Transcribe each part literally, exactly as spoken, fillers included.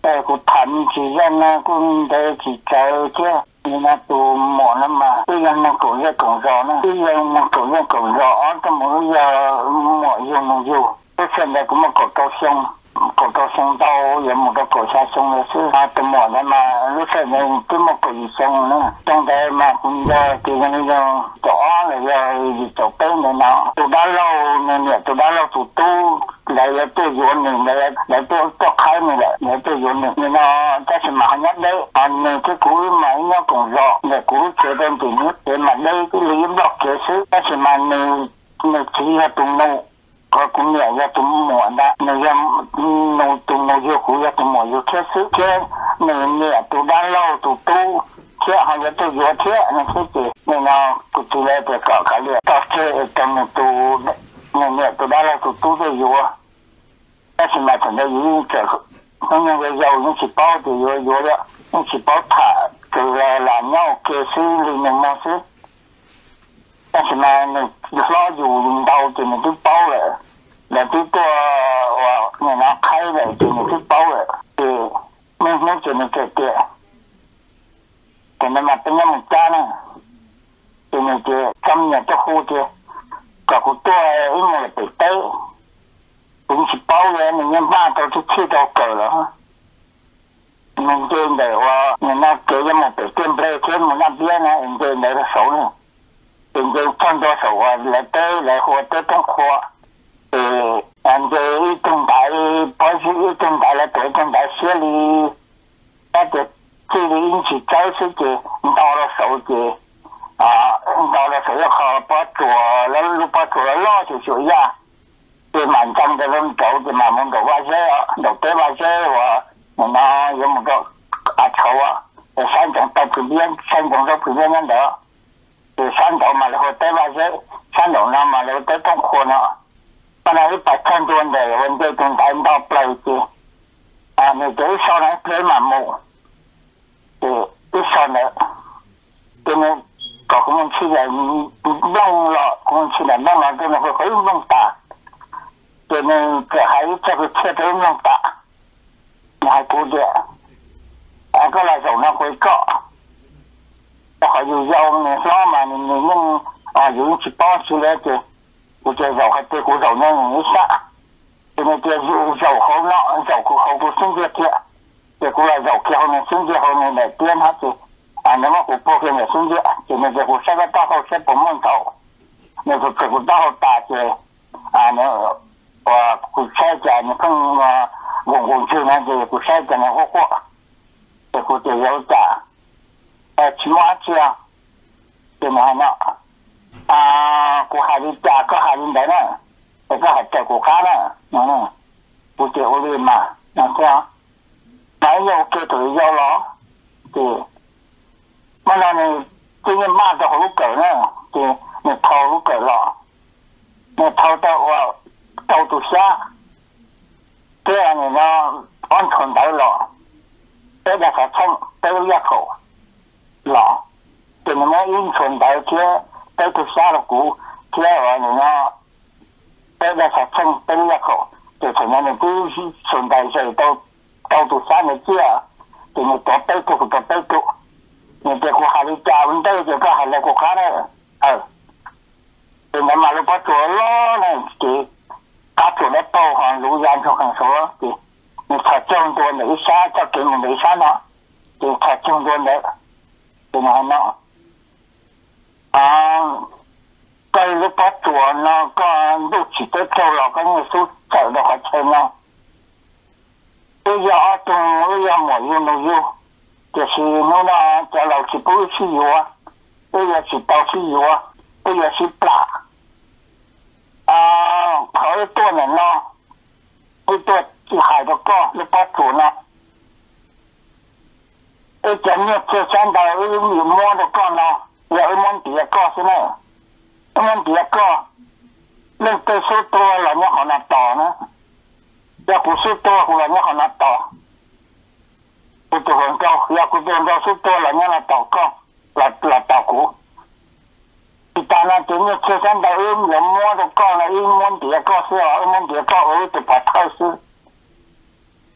ờ cũng thành chỉ dân là cũng để chỉ chơi chứ nhưng mà tụ mỏ nó mà bây giờ nó cũng rất cũng rõ nữa bây giờ nó cũng rất cũng rõ trong mỗi giờ mọi dùng một dù cái chuyện này cũng một cổ cao sông cổ cao sông đâu giờ một cái cổ xa sông là chứ à tụ mỏ nó mà lúc này này cứ một cổ gì sông nữa trong đây mà cũng giờ thì cái giờ rõ là giờ gì chỗ bên này nó tụ đã lâu nên là tụ đã lâu tụ tu lại là tôi dọn mình lại lại tôi tôi khai mình lại lại tôi dọn mình nhưng nó ta sẽ mà nhất đấy còn cái cú máy nó cũng rõ để cú chế đến thì nhất để mà đây cái lý đọc kế sức ta sẽ mà mình mình chỉ là tung nâu có cũng nhẹ ra tung mỏ đã mình ra nâu tung nâu vô cú ra tung mỏ vô kế sức chứ mình nhẹ tôi đã lâu tôi tu chứ họจะตัวอยู่เท่านั้นคือเนี่ยเรากูตัวเล็กแต่ก็เขาเรียกต่อเท่ากันตัวเนี่ยเนี่ยตัวได้เราตัวตัวจะอยู่但是嘛，可能已经这个，那那个药引起包的有有了，引起包它这个蓝药给是里面么是，但是嘛，那老有领导的那都包了，那都多我那那开了的那都包了，对，那那就那个对，可能嘛，本来么家呢，就那个今年这户的，搞个多因为被逮。cũng chỉ bao giờ mình nhân ba tao chỉ chỉ tao cờ đó mình trên để qua mình nó kể cho một cái tiền play trên một năm kia này mình trên để là số này mình trên trong đó số là tới là hoa tới trong hoa thì anh trên trong đại bao nhiêu trong đại là tới trong đại xử lý cái việc xử lý chỉ trái sự gì đào là số gì à đào là số họ bắt chùaแล้วลูกbắt chùa lo thì chùa ya cái màn trong cái lông chỗ cái màn mông đồ ba xe đồ tế ba xe và nó có một cái à châu á để sáng trọng tập cái biên sáng trọng tập cái biên nhân đó thì sáng trọng mà là hồi tế ba xe sáng trọng nào mà là tế trong khuôn đó cái này phải thân tuần để vấn đề trong đại bao play chứ à người tới sau này tới mà mù thì ít sau nữa cho nên có cũng chỉ là lông lọ cũng chỉ là lông lọ cho nên phải có lông tả cho nên cái hai cái cái thiết kế nó cả hai cụ địa à cái là dầu nó quấy cọ họ dùng dầu này nó mà mình nhưng à dùng chỉ bao nhiêu đấy thì cụ chơi dầu hay chơi cụ dầu nó như thế cho nên cái dùng dầu không nó dầu cụ không cụ sinh diệt kia thì cụ là dầu kia này sinh diệt này để tiên hết thì à nếu mà cụ bao kia này sinh diệt thì mình sẽ cụ sẽ có tao sẽ bấm mông thầu nếu cụ cụ tao ta thì à nếu và cụ sai trả những con vùng vùng chưa này thì cụ sai trả những quốc quốc thì cụ tự yếu trả à chỉ mua chưa thì mà nó à cụ hai đi trả có hai đi đấy nè thì có hai trả cụ khác nè nó nè cụ tự yếu đi mà nó sao nói yêu kia tự yếu đó thì mà nó này tự nhiên ba cho lúc cỡ nè thì mình thâu lúc cỡ lọ mình thâu tao tàu tụ xa cái này nó an toàn đại lọ cái là phải thông tới giác khổ lọ thì nó yên chuẩn đại kia tới tụ xa là cũ kia ở này nó cái là phải thông tới giác khổ thì thành ra mình cứ chuẩn đại rồi tàu tàu tụ xa này kia thì mình có tới tụ có tới tụ mình chỉ có hai cha vấn đề chỉ có hai là có khác đấy ờ thì nó mà lúc bắt chuột lo này chỉ các chủ đất to họ lũ gian cho hàng số thì mình thật trong tuần để xa cho cái mình để xa nó thì thật trong tuần đấy thì nó nó à cái lúc bắt chuột nó có lúc chỉ tới châu là cái người số chạy được hết trên nó bây giờ trong bây giờ mọi người nó yêu thì chỉ nó là trả lời chỉ bố chỉ yêu à bây giờ chỉ tao chỉ yêu à bây giờ chỉ plạ à khởiตัวเนี่ยเนาะไอ้ตัวที่หายตัวก็ลูกปัดถูนะไอ้เจ้าเนี่ยเจ้าฉันได้ไอ้มีม้วนตัวก็เนาะอย่าไอ้ม้วนเดียก็ใช่ไหมไอ้ม้วนเดียก็เรื่องไปสู้ตัวเหล่านี้เขาหน้าต่อนะอย่ากูสู้ตัวเหล่านี้เขาหน้าต่อกูตัวของเขาอย่ากูตัวเราสู้ตัวเหล่านี้หน้าต่อก็หลับหลับต่อกู但係點樣出生到有摸到講啦，有摸啲個是哦，有摸啲個我就把透視，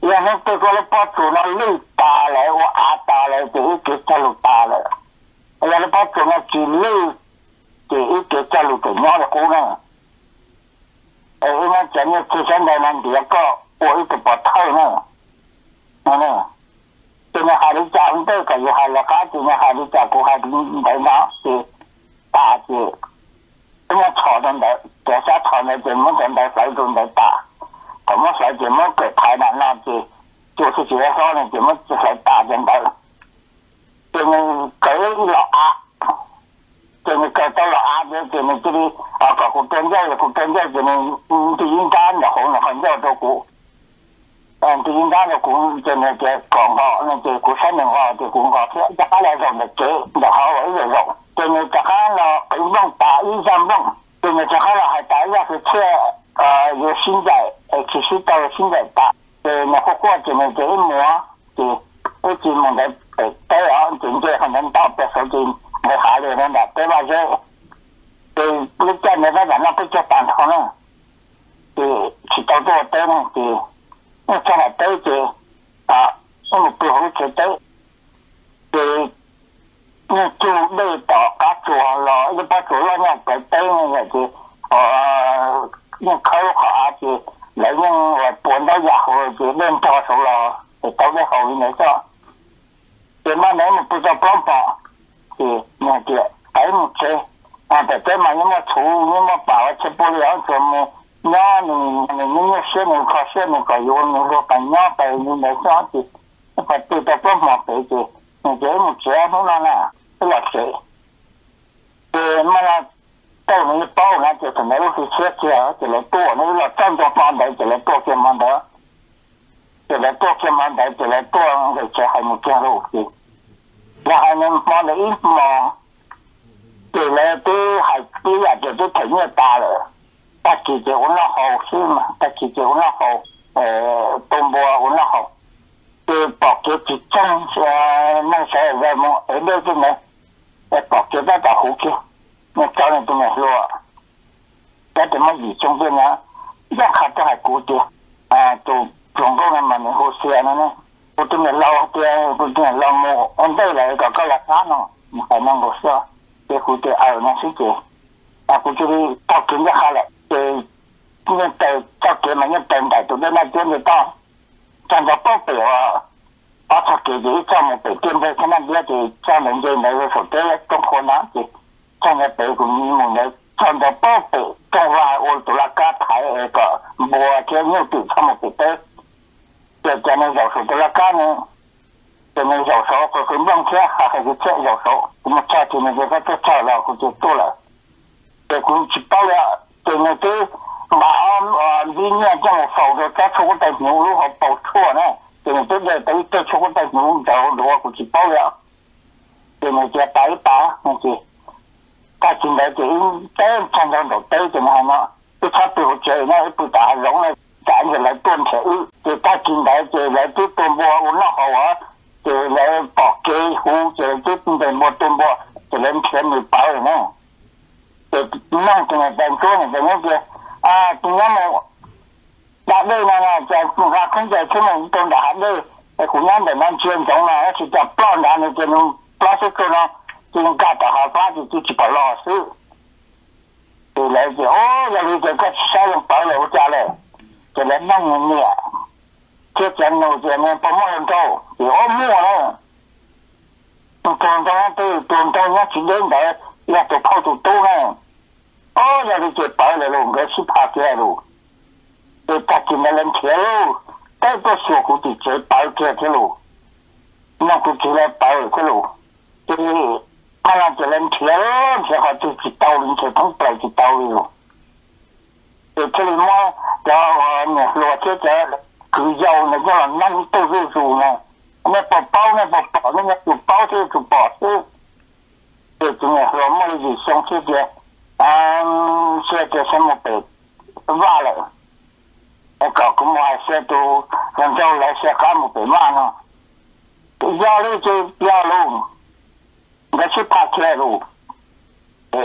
然后这个了把做了累大了，我阿大了，就一个走路大了。然后把做了几累，就一个走路就鸟了过呢。呃，因为前面之前的那第一个，我一直把头呢，嗯呢，今年还得讲这个，又还了家，今年还得讲过还得来拿是大姐，因为吵的来，这下吵的怎么怎么谁都来打。怎么说怎么给台南那就就是觉得说呢，怎么就才打进来了？就是给老阿，就是给到老阿的，就是这里啊，搞个边界的，个边界就是嗯，第一单的红的很多都股，嗯，第一单的股就是这广告，那这股三年话这广告，这这下来用的这，然后我一用，就是这下了用打一三用，就是这下了还打一下是切。呃，有新在，呃，其实到新在打，呃，那个过程呢，这一模，就一直问的，呃，对啊，真正可能到别手机没下来的呢，对吧？这，呃，你讲的那个那不叫单头呢，呃，去到多对呢，就，那真系对就，啊，我们不好去对，呃，你做你到家做了，你把做了呢，对对呢就，呃。用口下就来用我搬到以后就练多少了，就到在后面来做。这嘛你们不叫帮帮，就那个还没吃，啊，在这嘛你们出你们把我吃不了，怎么那你你你些人靠些人靠有你说把鸟带你来上去，把对着帮忙背着，你这没吃不了呢，不要吃。呃，嘛那。到那个包呢，就是那个是切切，就来剁那个正宗方的，就来剁些馒头，就来剁些馒头，就来剁那个切还没见肉的，然后呢，放了一毛，就来对还对呀，就都挺也大了，大姐姐我那好是嘛，大姐姐我那好，呃，东坡我那好，就包给几张呃那些人么，呃那个呢，呃包给那个胡去。那教人怎么说？那怎么以中间呢？要看都还估计，啊，都总共的嘛，你好些了呢？我这边捞的，不这捞么？按对来个个来看呢，你还能够说，这估计二那时间，啊，估计你到今日下来，呃，因为在到今嘛，你等待都在那边的到，站在报表啊，把他给的这么北边的，看那边的专门的那个手的中国男的。站在北国你们的站在宝贝，中华我都来家台那个，我这牛肚他们不得，这这那有时候都来干呢，这那有时候会会弄起还还是这有时候，我们家庭那个都炒了或者做了，这公去包了，这那这马啊里面这么烧的，再出个带牛肉和包错呢，这那这个都再出个带牛肉肉过去包了，这那这打一打那些。他进来就在常常都对着他嘛，就他不接那不打容了，赶着来炖菜，就他进来就来就炖锅，我那好啊，就来包给糊，就就炖的么炖锅，就能全米包了呢。就那这个在做呢，在那个啊，今天么，那那那在我看空在出门炖的还那，哎，湖南的那全种了，而且在包南的这种包是个呢。今家的好法子就去把老师，就来就哦，要你这个小人包了我家嘞，就来弄你，这讲弄这呢不摸人走，就我摸了，东东对东东那几年来也都跑得多呢，哦，要你这包了喽，我是怕起来喽，就他进来人贴喽，再多小股的这包贴去喽，那股起来包去喽，就是。他那就能贴了，贴好就去刀里去捅来去刀里了。就这里嘛，然后呢，罗这这狗腰那个那都是猪呢，那不包那不包那个就包这就包这，就今年说么的像这些，嗯，现在什么被挖了，那搞个么些都让叫来些干部被挖呢，要了就要了。我去爬起来喽，对，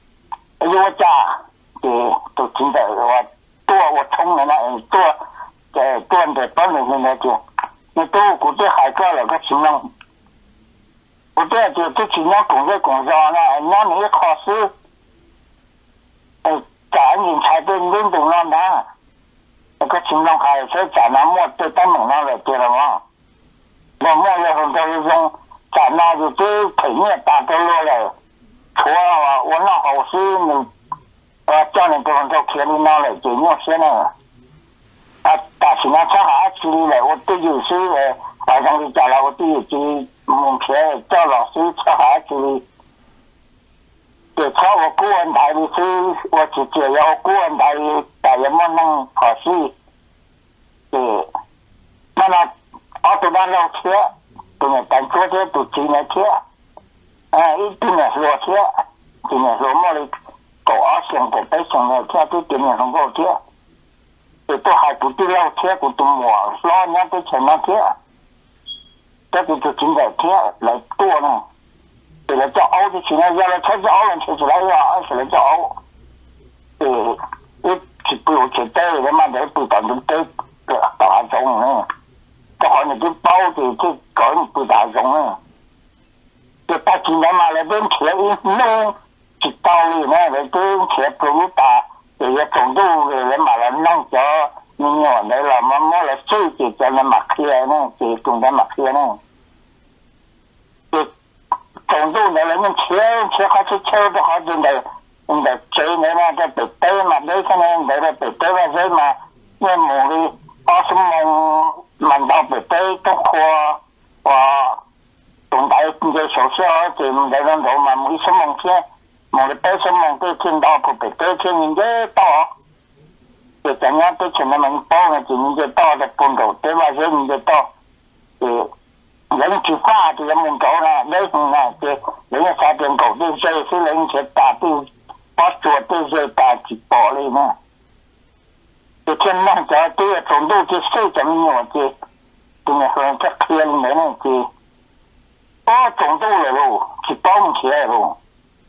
因为我家对都听到我多我冲的那多， cái tuần để tuần này như này chứ nhưng tôi cũng tôi hay có là cái chính năng cũng tôi thì cái chính năng cũng cái cũng rõ là nó những khó xử cả nhìn thấy bên bên đường non đó cái chính năng hay sẽ trả nó một tôi tâm mình nó là kia là mà và mua là hôm nay dùng trả nó thì tôi thấy như ta tôi luôn là thua là uống nó hậu sư mình cho nên tôi còn cho kia đi nó là chỉ như thế này à ta chỉ nói cho họ chỉ là tôi tôi dự sư là ở trong cái trả là tôi dự chỉ mình sẽ cho老师cho họ chỉ để cho我顾问台的是我直接要顾问台大人们能考试对那么我都把老车对呢但做这都进来车啊一定呢老车今年说么的搞二线的北上的车都今年能够车对都还不对老车不懂我说人家都全那车这个就进来车来多呢để là cho ấu thì chỉ là do là thấy cho ấu là chỉ là do chỉ là cho ấu thì ít chỉ bự chỉ tê để mà để bự tận đến tê được tạo giống nữa cho họ những cái bao thì cái có một bự tạo giống nữa thì ta chỉ là mà là bên kia ít nữa chỉ tao đi nữa để bên kia bự ta thì cái trồng đu để mà là nông cho nhưng nhỏ đấy là mà mua là suy chỉ cho nó mặc kia nữa chỉ cùng cái mặc kia nữa程度的人们切切好去切的好真的，你的嘴呢那个北北嘛，那个呢那个北北嘛嘴嘛，那母的二十梦满到北北都花哇，东台那个小小就那个头嘛，每什梦切，某的北什梦都听到不北北听人家到，就怎样都请他们到了，就人家到的半头，对吧？所以人家到，对。人去发这个门口呢，那种呢，这人家沙点狗这些是人去打的，把做这些打去包里呢。这天那家这个程度就谁怎么样这，今天说这天没呢这，把程度了喽，去包起来喽。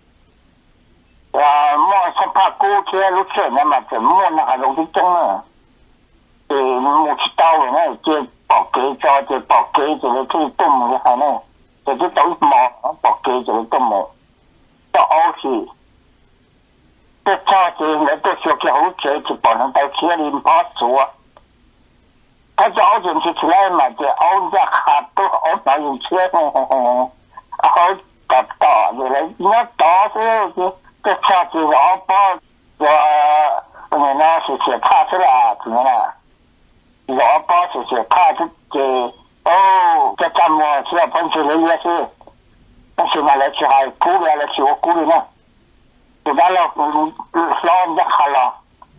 啊，莫是怕过去路线那么怎么那还容易中呢？呃，莫去到了那这。bọc kế cho thì bọc kế thì nó cứ tùm cái này này thì cái tối mò bọc kế thì nó tùm mò cho ấu thì cái cho thì nó tôi cho cái ấu chế thì bỏ nó tay kia đi bỏ xuống cái cho ấu thì chỉ lấy mà thì ấu ra hạt tôi ấu nói gì chết này ấu tập tỏ rồi lấy nó tỏ thế cái cho thì nó bỏ rồi người nó sẽ sẽ tha thế là thì nó là rõ bao nhiêu sự khác chứ thì ô cái trăm mà chỉ là phân chia lấy như thế nhưng mà lại chỉ hay cú lại là chỉ có cú đi nữa thì đó là lo rất là lo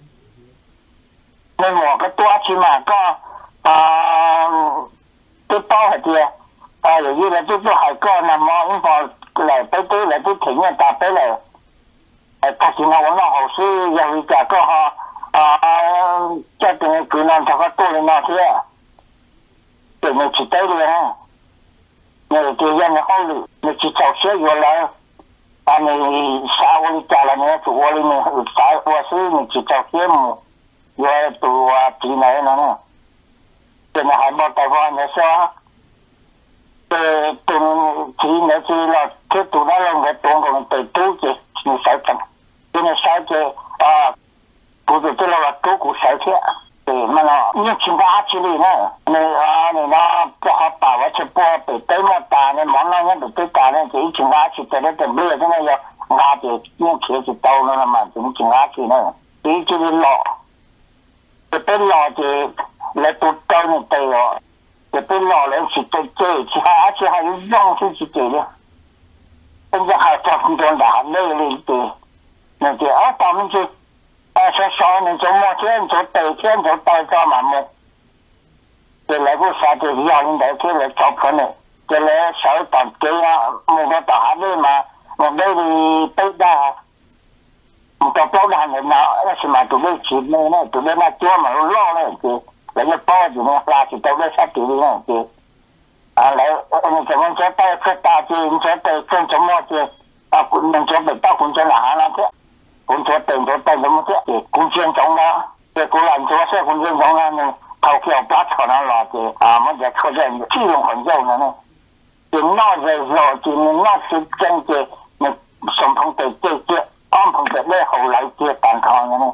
nên mà cái toa chỉ mà có à cái bao hết kia à rồi như là cái cái hải có nằm mà những vào lại tới tới lại tới thỉnh người ta tới lại các chị nào nó hậu sư giờ cả có họ à cho từng người cứ làm sao có tôi lên nào thế để người chỉ tới đi ha người kia dân nó không được người chỉ chọc xe vô lại à người sao đi trả lại người chủ đi người sao qua sư người chỉ chọc xe mà vô tụ chỉ này nó nè để nó hai bao tay vào nó sao để từng chỉ nữa chỉ là cái tụ đó là người tuồng của người tự tu chứ người sai chẳng cho nên sai chứ à不是这个狗狗晒天，对，那个你请假去的呢，那啊你那不好把握去播，对对么打呢，忙那人都对打呢，就一请假去，在那准备那个要拿着用铁去刀了嘛，就你请假去呢，你就是老，就被老的来都刀你对哦，就被老人去对对，其他而且还有让出去对的，人家还找很多打累累的，那就啊咱们就。啊，说少年做么天做白天做白早嘛么，就那个啥就要人来这来找朋友，就来少当给啊，某个大的嘛，我那里北大，我到包的人那那是嘛，都在去那那都在那做嘛，老了就那个包子呢，垃圾都在下地里呢就，啊来，你怎么说带去大街，你说带跟什么去啊？你说北大工作哪那去？工作等着等什么去？工钱中了，这工人做些工钱中了呢，他投票把错了了的啊，我就出现这种很重的呢。就那在说，就那是真的，那上碰的这些，安碰的那后来这单趟的呢。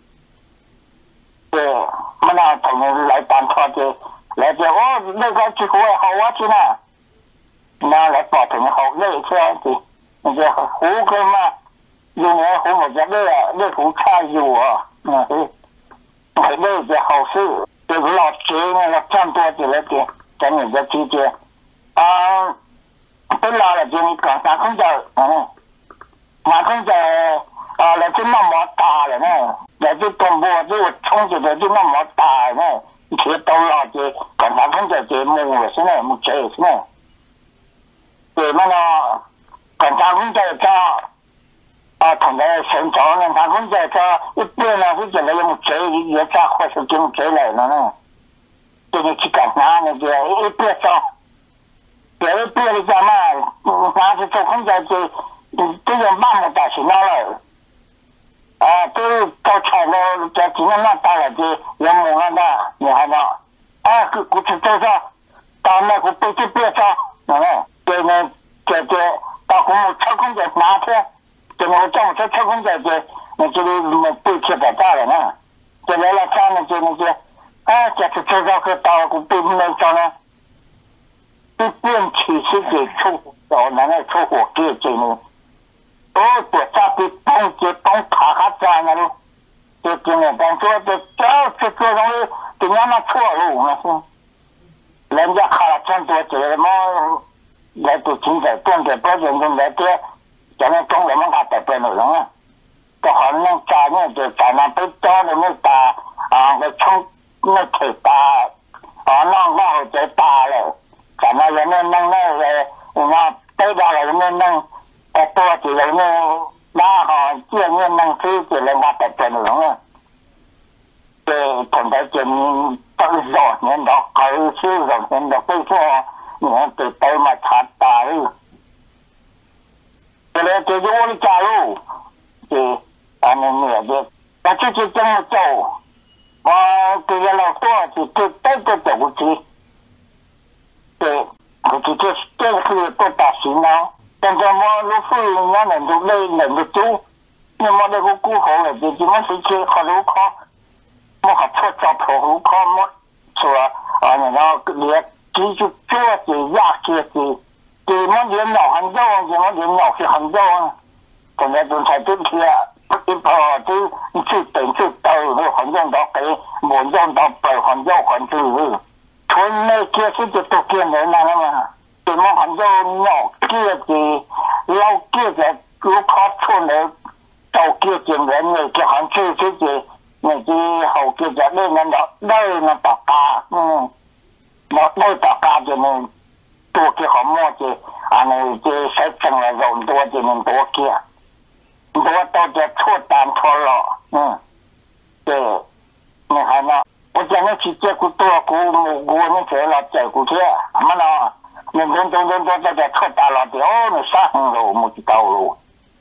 对，我那同人来单趟的，来就哦，那个几乎好啊去呢，那来报同好那这样子，那个湖跟嘛，因为湖我在那那湖差有啊，嗯，对，那个好事。就是老街那个赚多几了点，在你的之间，啊，不老了就你讲三空就，嗯，三空就啊，来就那么大了呢，来就东部就冲起来就那么大呢，其实都老街讲三空就节目了，现在没这是呢，对嘛呢？讲三空就叫啊，同个成长呢，三空就叫一边呢是觉得有没这也叫或是就这来了呢。就你去干啥那个一别找，别的别的家嘛，那是做空调就，嗯，这个慢的在是哪了？啊，都到菜了，在今天那到了就要忙了的，你还呢？啊，个过去多少，到那个北京别找，嗯，对呢，这这到公务操控在哪天？就我叫我这操控在这，那这里没北京在这了呢，就来了看呢就那些。啊，这次做到个到个对面上呢，一边其实给出到那个出火给这呢，哦，这咋被帮这帮卡卡站了咯？这今年但说这这这这东西怎样那错路呢？是，人家卡了这么多这么来都现在动的保险金来的，咱们中人们他得不了人啊，这好像家呢就在那被抓的那打啊，那冲。那太大，啊，那那就大了，咱那人家弄那个，那北大人家弄，呃，多几人呢，那好，见面弄出几人那得真人啊，对，同在见到老年到高十老年到被说，你看对对嘛差大了，后来就是我的加入，对，啊，那那个，那这就这么走。我这个老多就就带着走过去，对，我就这这个是不大行了。但是我如果人家能够能能够做，那么那个过后了，就怎么是去好路考，我还错找破路考么？说啊，然后连继续做这压这些，对么连脑很重，怎么连脑是很重啊？现在都才对去啊。一跑就去等去到那环境到给我用到北环境环境里，村内这些就都见人了嘛，怎么环境老这的老这的如果村内到这见人呢，就好像这些那些后这的那那那那那大家，嗯，那那大家就能多给好么子，啊那这才挣了人多就能多给。我到这错单错了，嗯，对，你看嘛，我讲你去接过多股，我你这了接过去，么了，你人人人都在这错单了的，哦，你上红路没去道路，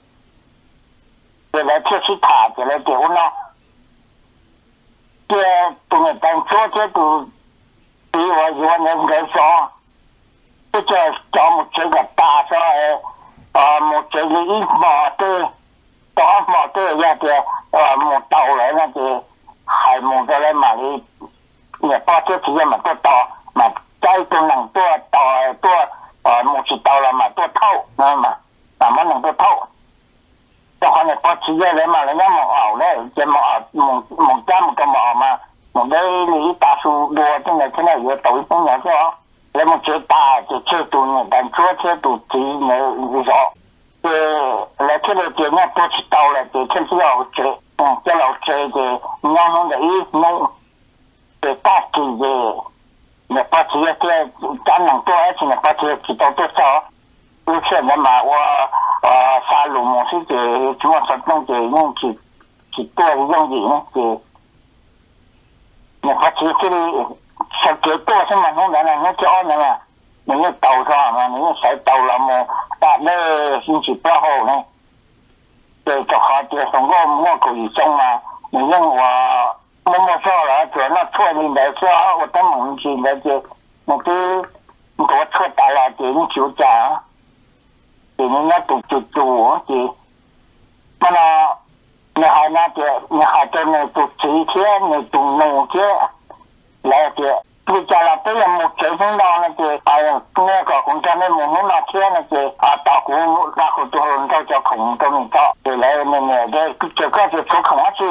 这来这是他这来丢了，这不能当做这都比我我能人说，这叫叫我这个大说哎，啊，我这个一毛的。到毛这样的呃，木到来那个还木的来嘛的，也把这些嘛都到嘛，再都能多到多呃木去到了嘛多套，那嘛，咱们能够套。然后呢，把这些人嘛，人家木熬嘞，这木熬木木家木个木熬嘛，木的你大树多，现在现在也都一分两说，那么最大就最多呢，但做这都只没有少。呃，来这里点呢都知道了，对，这是老这，嗯，这老这的，你要弄的一弄，对，大体的，那把这些这咱能多而且呢，把这些知道多少，有些人嘛，我呃杀戮模式的，怎么说弄的用去去多用的呢？的，那把这这里小给多什么弄的呢？那叫什么？你要斗上嘛，你要使斗了么？但那星期八號呢，就就下啲上個我個月中嘛，你因我我没说了，就那错你来说，我的梦境的就那个我错大了，就你就讲，就人家都就做就，那么你还那个你还在那都几天，你都弄天来的。你家了不要木结婚到那个，哎呀，那个工作那木木那天那个啊，打工然后多人都叫空都没到，就来那那的这个就出空去，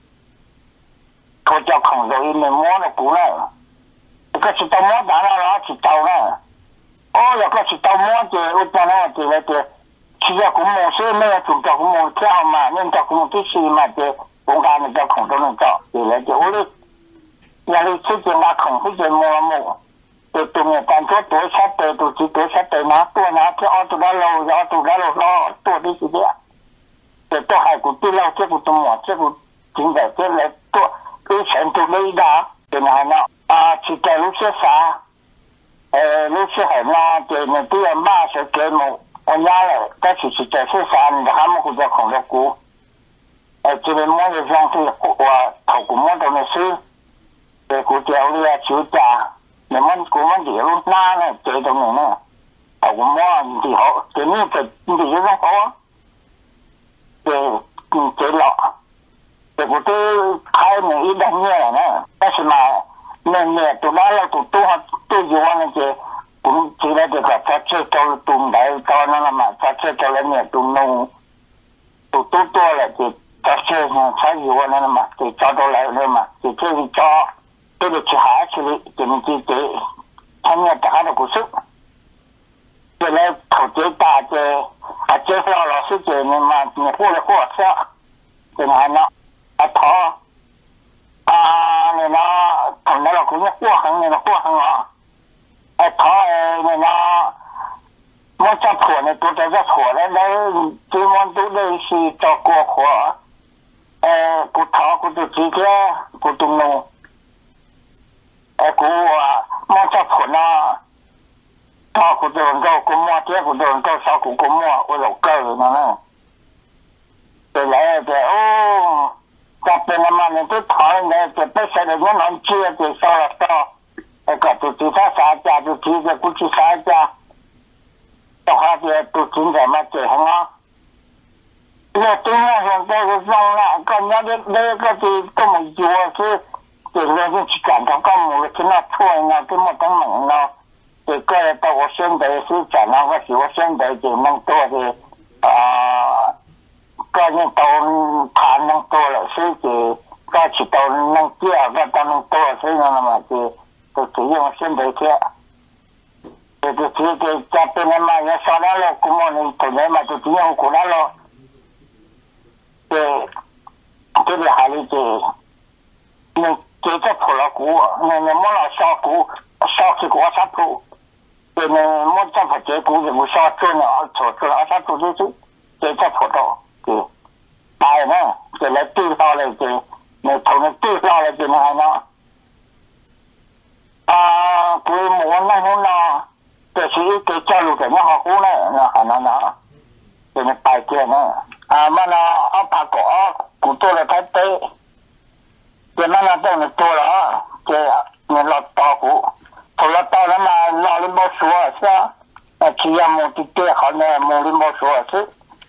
我叫空都一年摸了过来，这个是到摸完了然后去找了，哦，那个是到摸的，我讲了这个的，去叫公墓是没有做叫公墓跳嘛，人叫公墓必须嘛的，我讲那叫空都能找，就来就我的。nhà đi xây dựng là không có gì mua mua để tụi người ta cho tuổi sát tới tụi chỉ tuổi sát tới nó tuổi nó cái ô tụi đó lâu rồi tụi đó lâu lo tuổi đi gì đấy để tôi hay của tôi lâu chứ của tôi mỏ chứ của chính vậy chứ là tôi cái chuyện tụi đây đó thì này nó à chỉ cái lúc xưa xa ờ lúc xưa hay là thì người tôi làm ba sẽ kể một ông nhà là cái chỉ chỉ cái xưa xa thì hắn một cái không được cũ ờ chỉ là mỗi cái dòng thì của thầu của mỗi đồng sư để cụ treo đi chịu trả nhưng mà cụ mà để lúc na này chơi trong này nè họ cũng mua thì họ cái này phải thì nó có để chơi lọ để cụ tôi hai mình ít đánh nhẹ nè cái gì mà nên nhẹ tụi nó là tụi tôi tôi vô anh chị cũng chỉ là được cả chơi cho tụi đấy cho nó là mà chơi cho nó nhẹ tụi nông tụi tôi tôi là chỉ chơi chơi vô anh mà chỉ cho tôi lại thôi mà chỉ chơi cho这个去还去的，给你给给，参加大的故事。原来头最大的啊，介绍老师给你嘛，你或者或者，给你还那啊头啊，你那同那老姑娘货行，你那货行啊，啊头哎，你那我家婆呢，都在这婆呢，那对我都类似照顾活，呃，不头不就直接不动弄。哎，古啊，莫叫ผล啊，他古多人做古莫，这古多人做小古古莫，我老个人呢，对来的哦，这边的嘛，你都讨呢，这不晓得你能接就少了少，那个就其他三家就提着过去三家，的话就都现在嘛这行啊，那对岸上这个上了，跟人家的那个就这么多是。这个是去感到干么？跟那错呢，跟我等门呢。这个到我现在是讲那个是我现在就能做的啊，个人都他能做了，所以就个去都能第二个都能做，所以那么就就只用现在去。这个这个这边的嘛，也少了了，古么呢？本来嘛就只用过来了。对，这里还有这那。这个破了股，那那莫老烧股，烧起股啥股，对那莫这破这股就不烧做呢，做做了啥做就做，这个破到对，哎呢，这来对到了这，那从那对到了这那还呢，啊，规模那种呢，这是一个教育的那好股呢，那还能呢，这那白天呢，啊，嘛呢，啊，把股股做了太对。这那那这么多了啊，这你老大股，除了到了嘛，老的没说是啊，那只要目的对好呢，目的没说是，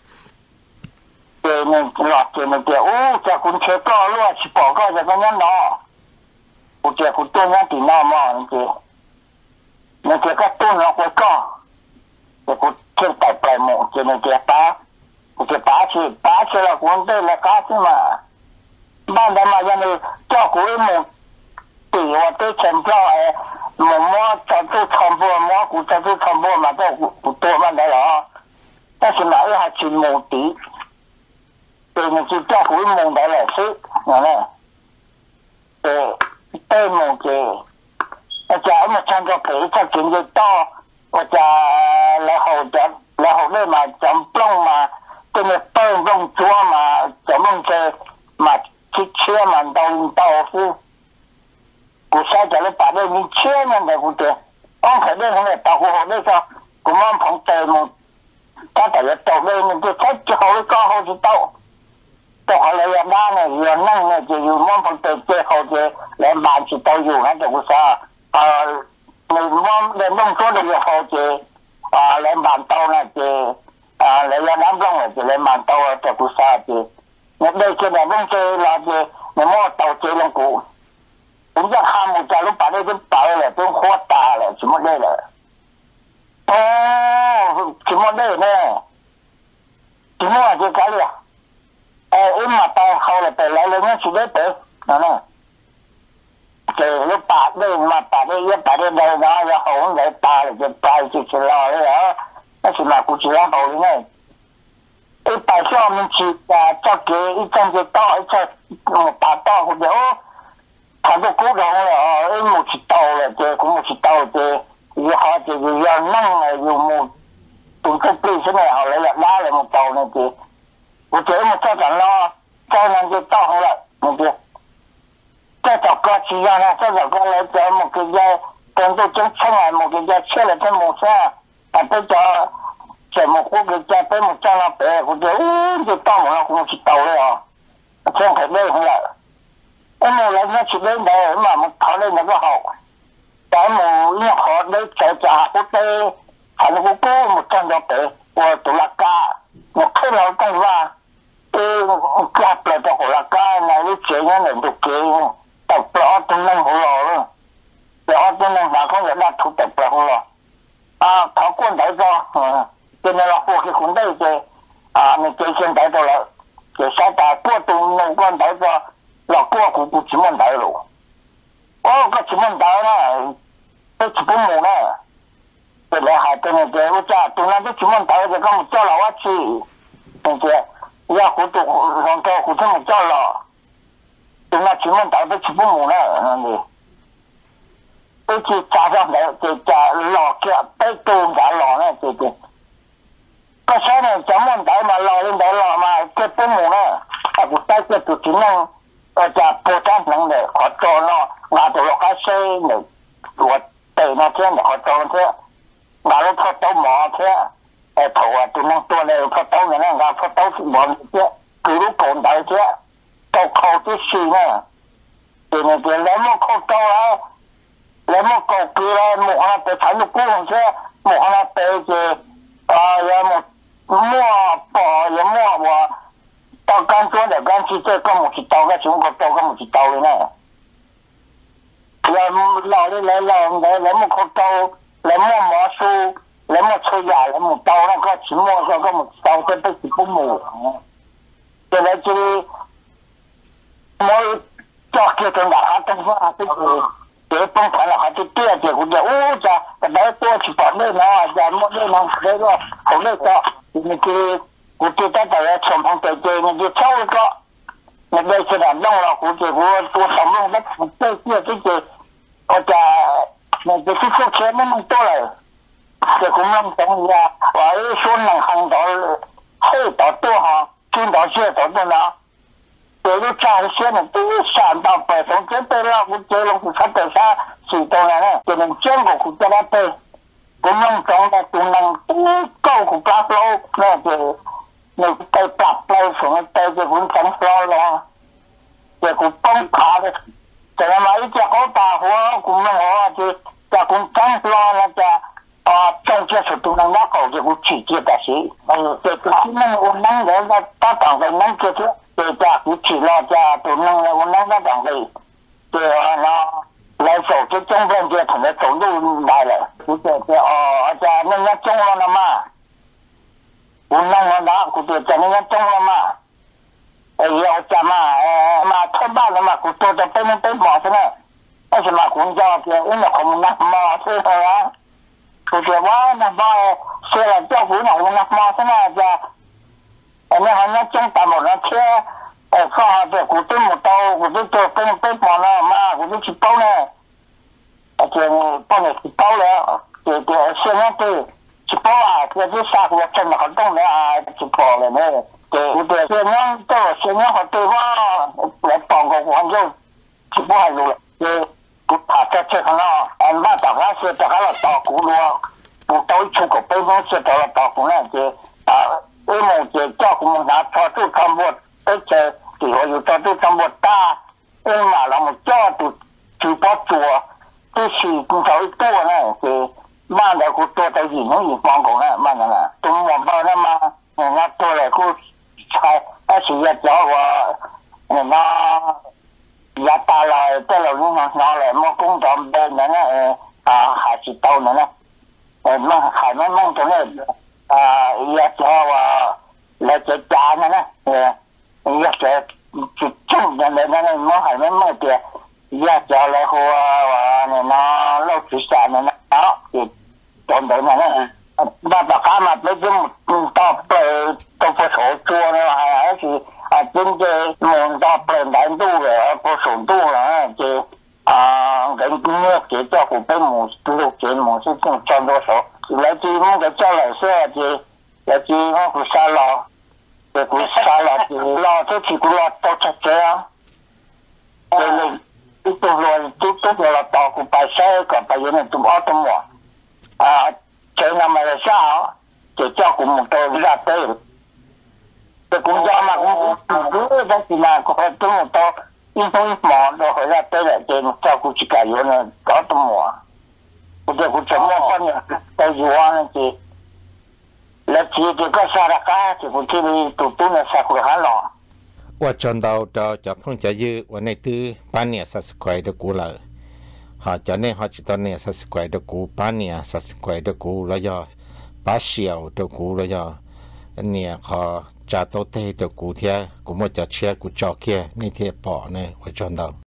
对那老这那个哦，这公车高路去报告这个人拿，我这股多人抵拿嘛，那个，那这个多人会高，这股这代表么？这那个打，这打起打起了，国队来干什么？慢的嘛，因为照顾的么，对我对前票哎，么么在做传播，么股在做传播嘛，这不多慢的了，但是嘛又还是目的，对你就照顾的么的来是，晓得？对，对么的，我家我们参加培训经济到，我家然后的然后那嘛讲不嘛，对那动动作嘛，怎么个嘛？去切嘛，到到是，我现在来把那你切嘛的不对，我肯定从那到户口那上，我们旁边嘛，他大家到那那就才最好的刚好是到， ตัวเขาเลยด้านเนี่ยเรื่องนั่งเนี่ยจะอยู่มั่งพันเตเจ้เขาจะแหลมบานจิตตัวอยู่นะแต่กุศลเอ่อในมั่งเรื่องต้องช่วยเดี๋ยวเขาจะอ่าแหลมบานเต้าเนี่ยจะอ่าระยะน้ำร่องเนี่ยจะแหลมบานเต้าแต่กุศลจะเนี่ยได้แค่แบบต้องเจอเราจะในมั่งเต้าเจอลงกูผมจะข้ามหมดใจลูกป่าได้เป็นป่าเลยเป็นโคตรตาเลยสมมติได้เลยโอ้สมมติได้เนี่ยสมมติว่าจะกันเลยเอออิมมาตาเขาเลยแต่แล้วเลยเนี่ยสุดได้เตะนั่นแหละเจอลูกป่าได้มาป่าได้เยอะป่าได้ได้นะอย่าเอาหัวใจตาเลยจะตายจิตจะลอยเลยเหรอนั่นสิมากูจะรับเอาเลยไงไอ้ป่าชอบมันฉีดแต่เจ้าเก๋อีจังจะต่อไอ้เจ้าป่าต่อกูเดี๋ยว他都鼓掌了啊！哎，没去到了，这我没去到这，以后这个要弄了又没，动作对现在好了要拉了没到那个，我觉得没照讲了，照那就到好了那个，再找歌曲让他再找歌来找某个家工作真撑啊，某个家缺了真没事啊，啊再找怎么活个家再没找了别，我觉得哦就到我了，我去到了啊，这样可累回来了。em mù lên nó chỉ đến đây mà một thọ lên nó có hậu cái mù nó họ đấy chạy trả quốc tế thành phố cô một trăm đô tệ của tụ lạc ca một cái nào tăng ra cái cặp lại cho của lạc ca này nó chuyện nó là được kỹ tập rõ tương năng hồ lò luôn rõ tương năng mà không phải đạt thuộc tập rõ hồ lò à thọ quân đại do cho nên là của cái cuốn đây thì à mình chơi trên đại do là cái sai ta của tụ năng quân đại do là qua cũng cũng chỉ muốn đại rồi, ô cái chỉ muốn đại này, cái chỉ muốn mù này, cái này hai cái này cái我家当然这只muốn đại就跟我叫了我去，对不对？要糊涂让他糊涂没叫了，当然只muốn đại这只muốn mù này，那里，这只加上来这加老个被多加老呢，对不对？cái sao này chỉ muốn đại mà老lên đại老mà cái只mù này，啊不带这就只能。ก็จะโปรตันนั่งเลยขอโจนเนาะงานตัวเราก็เซ่หนึ่งตัวเตะนะเช่นขอโจนเช่นงานเราพอโตหมอเช่นไอ้ผัวตัวนั่งตัวเลยพอโตอย่างนั้นงานพอโตสิบอลเช่นคือรู้โกนได้เช่นโตเขาที่สี่เนี่ยเดี๋ยวเดี๋ยวแล้วมันเขาโตแล้วแล้วมันก็คือแล้วหมู่อะไรไปถ่ายลูกกุ้งเช่นหมู่อะไรไปเจออ่าแล้วมันมั่วปอยังมั่วว่า到干做的干去这跟我去刀个中国刀跟我去刀的呢，来老的来老来来木口刀，来木魔术，来木吹牙，来木刀那个秦末个跟我刀这都是不木，现在这里我做这种的还真是还这个。để phong phải là họ chỉ tiêu thì cũng được ô cha cái đấy tôi chỉ còn đây nó giờ một đây nó đấy rồi không đây cho thì mình chỉ cũng chỉ ta phải chọn phong tự chơi mình chỉ chơi có mình đây sẽ làm đông là cũng chỉ của tôi sống luôn đất chơi kia cái gì có cha mình chỉ cái số钱nó không to rồi thì cũng làm tổng ra và số năng hàng đó hơi đó to ha chuyên đó chưa đó to nào để lúc cha xem là tôi sản đạo phải sống chết tôi là cũng chơi lòng cũng phát tới xa sự tôi này cho nên chơi của cũng cho nó tê cũng mong trong là tôi năng tôi câu của các lâu nè thì người tay bạc tay xuống tay thì cũng sống lo là thì cũng bông khá được cho nên mấy cha có bà hóa cũng nó hóa thì cha cũng sống lo là cha à trong kia sự tôi năng đã cầu thì cũng chỉ chia cả sĩ thì cái năng ôn năng để là ta càng cái năng kia chứ thì cha cũng chỉ lo cha tôi năng là ôn năng đã càng cái thì nó lại sổ cái trong bên kia thằng nó trốn đi đại lại cũng thì thì ờ cha nên nó trong lo nằm mà ôn năng nó đã cũng thì cha nên nó trong lo mà ờ giờ cha mà mà thôn ba là mà cũng tôi tôi tôi tôi bỏ thế này cái gì mà cũng cho thì nó không nằm mà thôi thôi á tôi chỉว่านะว่าเชื่อเจ้าหูหนังนักมาใช่ไหมจ๊ะอันนี้เขาเนี่ยจ้องตามหมดนะเชื่อเออข้าเจ้ากูติ้งหมดโตกูติ้งโตเป็นเป็นหมดนะมากูติ้งชิบเป้าเนี่ยไอ้เจ้าป้าเนี่ยชิบเป้าแล้วเจ้าเจ้าเชื่อเนี่ยตีชิบเป้าอ่ะเจ้าที่ซากวัวเจ้าเขาต้องเนี่ยชิบเป้าเลยเนี่ยเจ้าเจ้าเชื่อเนี่ยเจ้าเชื่อเนี่ยเขาตีว่าแล้วปองกับคนเจ้าชิบเป้าให้รู้เจ้ากูผ่าเจ้าเชื่อข้างนอกอันว่าต่อข้าเชื่อต่อข้าเราต่อกูรู้กูโตชุกกับไปน้องเชื่อต่อเราต่อกูเนี่ยเจ้าอ่าไอ้หมูเจ้าเจ้ากูมันหาพอทุกคำพูดไอ้เจ้า thì họอยู่ตัวtrong một ta nhưng mà là một cho từ từ bao chùa cái sự cũng thấy to này thì mà là cũng to tại vì nó gì phong cũng này mà là tôi muốn bao năm mà nó to là cũng sai cái sự việc đó và nó giá ta là cái là nó nó là một công đoạn bên này à hai chỉ tàu này nè mà hai mấy mong chỗ này à giá cho và là cái giá này nè giá cái chung này này này nó hai mấy mong tiền giá cho là hoa này nó lâu chỉ sản này nó thì tồn tại này nè mà bà cá mà với cái một to về trong phố số chua này hay là thì à trên cái nguồn to lên đánh tu về phố số tu là thì à cái nước chỉ cho của cái một lục chỉ một số trong đó số lấy chi nó cái cho lại xe thì lấy chi nó cũng xa lò thì cũng xa lò thì lo thế thì cũng lo tao chắc chắn rồi lên tiếp tục rồi tiếp tục là tao cũng phải xe còn phải như này tụi ó tụi mỏ à chơi năm là sao chỉ cho cũng một tôi ra tới thì cũng do mà cũng cứ đó thì là có tụi một tôi nhưng tôi mỏ rồi phải ra tới lại trên cho cũng chỉ cả như là có tụi mỏ cũng được cũng chấm một con nhà tay dù này thì là chỉ thì có sao ra cả thì cũng chỉ đi tụi tôi là sao cũng hả lọ ว่าจนเราจะจะเพิ่งจะยื้อวันในตื้อป้านเนี่ยสัสควายเดกูเลยหาจะเนี่ยหาจิตตอนเนี่ยสัสควายเดกูป้านเนี่ยสัสควายเดกูแล้วยอป้าเชียวเดกูแล้วยอเนี่ยขอจะโตเตเดกูเทียกูมั่วจะเชียกูจอกเคียนี่เทียปอเนี่ยว่าจนเรา